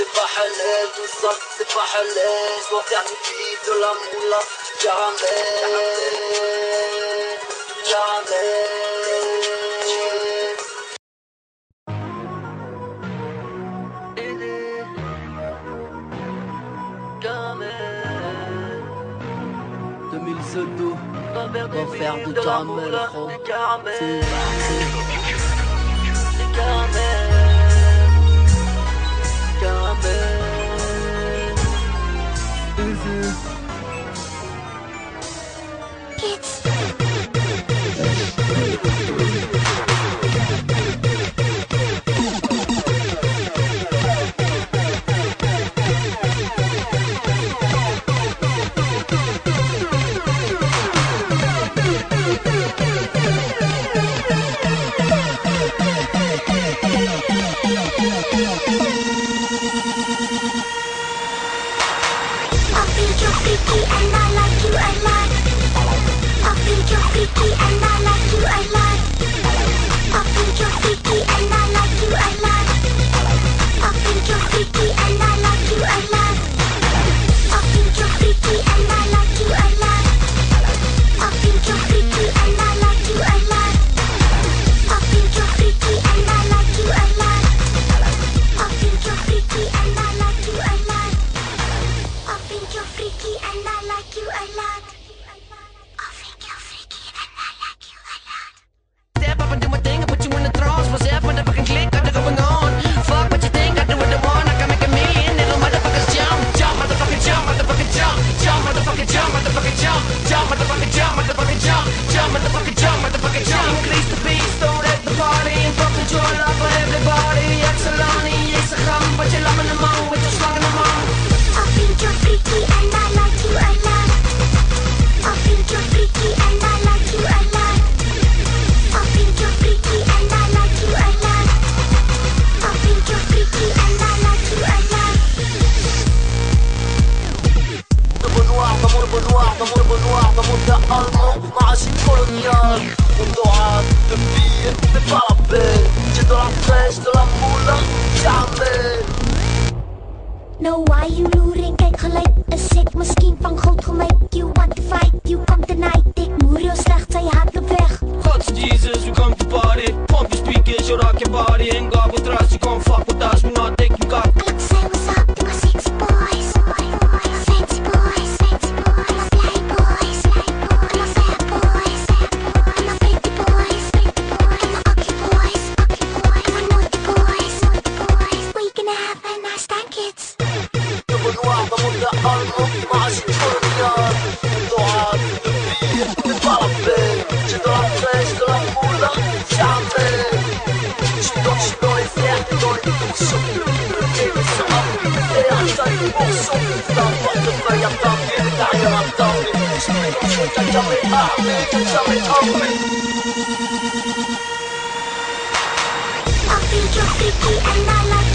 c'est pas halal, tout ça c'est pas halal. Je dois faire du bif, de la moula, caramel, caramel. On va faire du caramel, gros. C'est No, why you luring? Kijk gelijk, een set misschien van goud gemeen. You want to fight, you come tonight. Ik moer jou slecht, zij haat op weg. God's Jesus, we come to party. Pump your speakers, you rock your body. Ain't got with us, you can't fuck with us. We not taking cock. I like say what's up to my sexy boys. Fancy boys, fancy boys. I'm a fly boys, I'm a fat boys. I'm a pretty boys, I'm a ugly boys. I'm a naughty boys. We gonna have a nice time, kids. I think you're freaky and I like